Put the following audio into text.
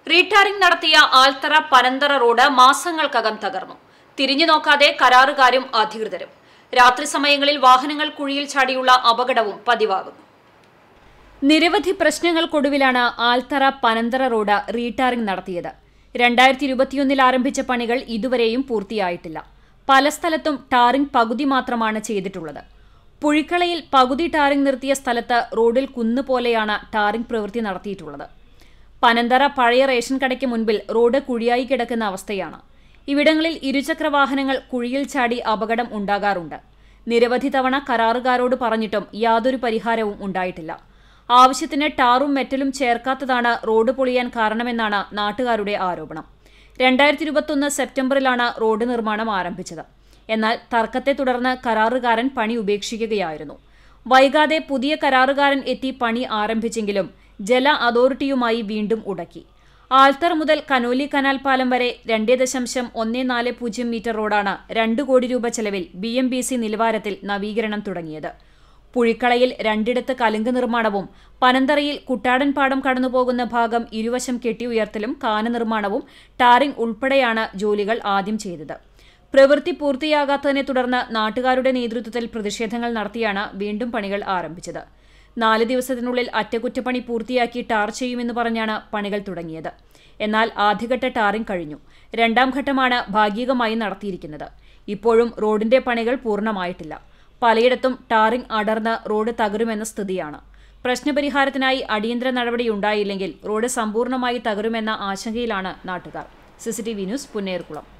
Retarring നടത്തിയ ആൽത്തറ Panantara road മാസങ്ങൾക്കകം തകർന്നു. തിരിഞ്ഞു നോക്കാതെ കരാറുകാരും അധികൃതരും. രാത്രി സമയങ്ങളിൽ വാഹനങ്ങൾ കുഴിയിൽ ചാടിയുള്ള അപകടവും പതിവാകുന്നു. നിരവധി പ്രശ്നങ്ങൾക്കൊടുവിലാണ് ആൽത്തറ പനന്തറ റോഡ് റീടാറിംഗ് നടത്തിയത്. 2021 ആരംഭിച്ച പണികൾ ഇതുവരെയും പൂർത്തിയായിട്ടില്ല. പല സ്ഥലത്തും ടാറിംഗ് പകുതി മാത്രമാണ് ചെയ്തിട്ടുള്ളത്. പുഴിക്കളയിൽ പകുതി ടാറിംഗ് നിർത്തിയ സ്ഥലത്ത് റോഡിൽ കുന്നുപോലെയാണ് ടാറിംഗ് പ്രവൃത്തി നടത്തിയിട്ടുള്ളത്. പനന്തറ പഴയ റേഷൻ കടയ്ക്ക് മുൻപിൽ റോഡ് കുഴിയായി കിടക്കുന്ന അവസ്ഥയാണ്. ഇവിടങ്ങളിൽ ഇരുചക്ര വാഹനങ്ങൾ കുഴിയിൽ ചാടി അപകടം ഉണ്ടാകാറുണ്ട്. നിരവധി തവണ കരാറുകാരോട് പറഞ്ഞിട്ടും യാതൊരു പരിഹാരവും ഉണ്ടായിട്ടില്ല. ആവശ്യത്തിന് ടാറും മെറ്റലും ചേർക്കാത്തതാണ് റോഡ് പൊളിയാൻ കാരണമെന്നാണ് നാട്ടുകാരുടെ ആരോപണം. 2021 സെപ്റ്റംബറിലാണ് റോഡ് നിർമ്മാണം ആരംഭിച്ചത്. എന്നാൽ തർക്കത്തെ തുടർന്ന് കരാറുകാരൻ പണി ഉപേക്ഷിക്കുകയായിരുന്നു. വൈകാതെ പുതിയ കരാറുകാരൻ എത്തി പണി ആരംഭിച്ചെങ്കിലും ജല അതോറിറ്റിയുമായി വീണ്ടും ഉടക്കി. ആൽത്തറ മുതൽ കനോലി കനാൽ പാലം വരെ 2.140 മീറ്റർ റോഡാണ് 2 കോടി രൂപ ചെലവിൽ BMBC നിലവാരത്തിൽ നവീകരണം തുടങ്ങിയത്. പുഴിക്കളയിൽ 2 കലുങ്ക് നിർമ്മാണവും പനന്തറയിൽ കുട്ടാടൻ പാടം കടന്നുപോകുന്ന ഭാഗം ഇരുവശം കെട്ടി ഉയർത്തലും കാന നിർമ്മാണവും ടാറിംഗ് ഉൾപ്പെടെയാണ് ജോലികൾ ആദ്യം ചെയ്തത്. പ്രവൃത്തി പൂർത്തിയാകാത്തതിനെ തുടർന്ന് നാട്ടുകാരുടെ നേതൃത്വത്തിൽ പ്രതിഷേധങ്ങൾ നടത്തിയാണ് വീണ്ടും പണികൾ ആരംഭിച്ചത്. 4 ദിവസത്തിനുള്ളിൽ അറ്റകുറ്റപ്പണി പൂർത്തിയാക്കി ടാർ ചെയ്യുമെന്ന് പറഞ്ഞാണ് പണികൾ തുടങ്ങിയത്. എന്നാൽ ആദ്യഘട്ട ടാറിംഗ് കഴിഞ്ഞു. 2ാം ഘട്ടമാണ് ഭാഗികമായി നടത്തിയിരിക്കുന്നത്. ഇപ്പോഴും റോഡിന്റെ പണികൾ പൂർണ്ണമായിട്ടില്ല. പലയിടത്തും ടാറിംഗ് അടർന്ന് റോഡ് തകരുമെന്ന സ്ഥിതിയാണ്. പ്രശ്നപരിഹാരത്തിനായി അടിയന്തര നടപടിയുണ്ടായില്ലെങ്കിൽ റോഡ് സമ്പൂർണ്ണമായി തകരുമെന്ന ആശങ്കയിലാണ് നാട്ടുകാർ. CCTV news, Punnerkulam.